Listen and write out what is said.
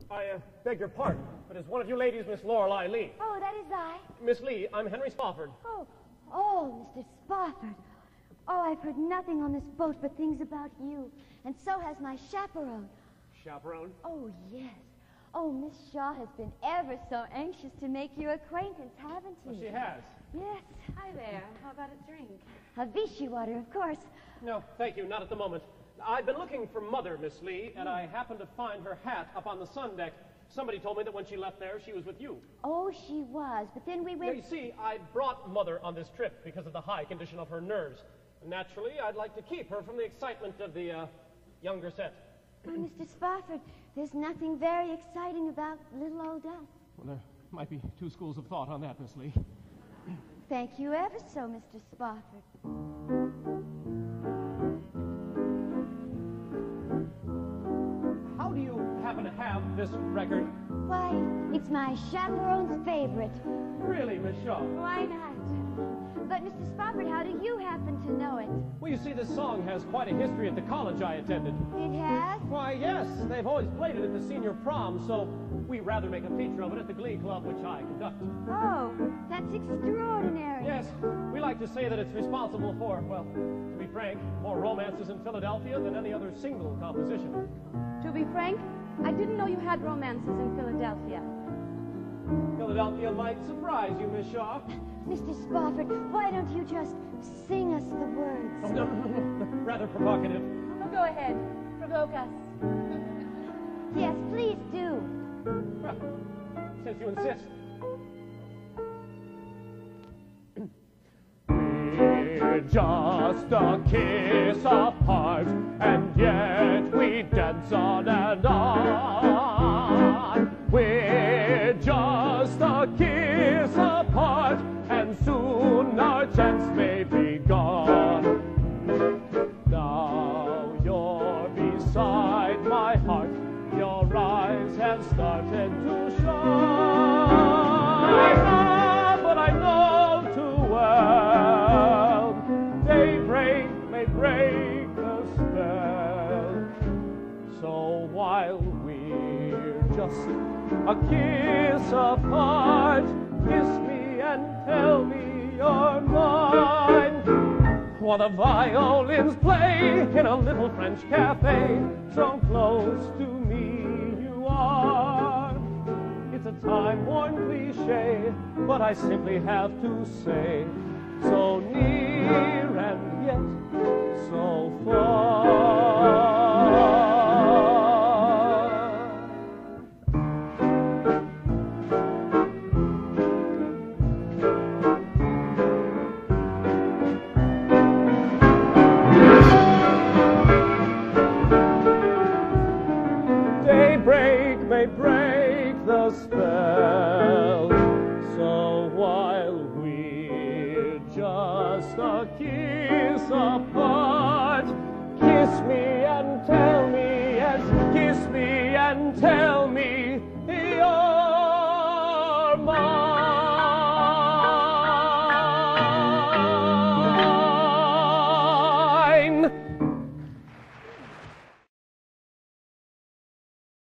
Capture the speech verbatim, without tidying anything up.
I uh, beg your pardon, but is one of you ladies Miss Lorelei Lee? Oh, that is I. Miss Lee, I'm Henry Spofford. Oh, oh, Mister Spofford. Oh, I've heard nothing on this boat but things about you. And so has my chaperone. Chaperone? Oh, yes. Oh, Miss Shaw has been ever so anxious to make your acquaintance, haven't she? Well, she has. Yes. Hi there. How about a drink? A Vichy water, of course. No, thank you, not at the moment. I've been looking for Mother, Miss Lee, and I happened to find her hat up on the sun deck. Somebody told me that when she left there, she was with you. Oh, she was, but then we Now, went... you see, I brought Mother on this trip because of the high condition of her nerves. Naturally, I'd like to keep her from the excitement of the uh, younger set. Oh, Mister Spofford, there's nothing very exciting about little old us. Well, there might be two schools of thought on that, Miss Lee. Thank you ever so, Mister Spofford. How do you happen to have this record? Why, it's my chaperone's favorite. Really, Miss Shaw? Why not? But, Mister Spofford, how do you happen to know it? Well, you see, this song has quite a history at the college I attended. It has? Why, yes. They've always played it at the senior prom, so we rather make a feature of it at the Glee Club, which I conduct. Oh, that's extraordinary. Yes, we like to say that it's responsible for, well, to be frank, more romances in Philadelphia than any other single composition. To be frank, I didn't know you had romances in Philadelphia. Philadelphia might surprise you, Miss Shaw. Mister Spofford, why don't you just sing us the words? Oh, no, no, no, rather provocative. Oh, go ahead. Provoke us. Yes, please do. Well, since you insist. We're just a kiss apart, and yet we dance on and on. We're just a kiss apart, and soon our chance may be gone. Now you're beside my heart, your eyes have started to shine. Ah, but I know too well, daybreak may break the spell. So while we're just a kiss apart, kiss me and tell me you're mine. While the violins play in a little French cafe, so close to me you are. It's a time-worn cliche, but I simply have to say, so near and yet so far. Daybreak may break the spell, so while we're just a kiss apart, kiss me and tell me, yes, kiss me and tell